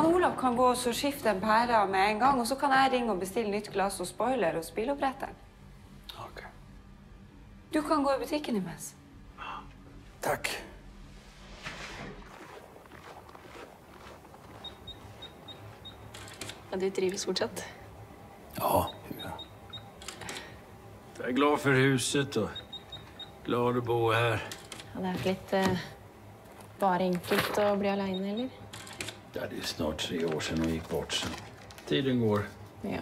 Olav kan gå og så skifte en pære med en gang, og så kan jeg ringe og bestille nytt glass og spoiler og spilloppretter. Ok. Du kan gå i butikken imens. Takk. Ja, du trives fortsatt? Ja. Jeg er glad for huset og glad å bo her. Ja, det er ikke litt bare enkelt å bli alene, eller? Ja, det er snart 3 år siden hun gikk bort, så tiden går. Ja.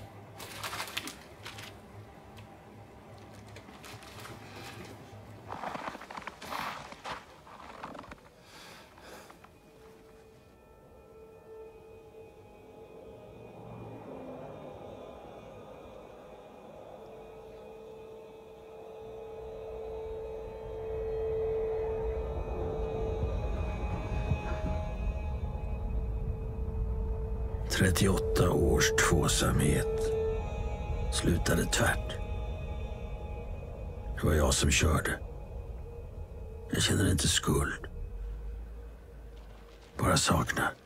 «38 års tvåsamhet slutade tvärt. Det var jag som körde. Jag känner inte skuld. Bara saknar.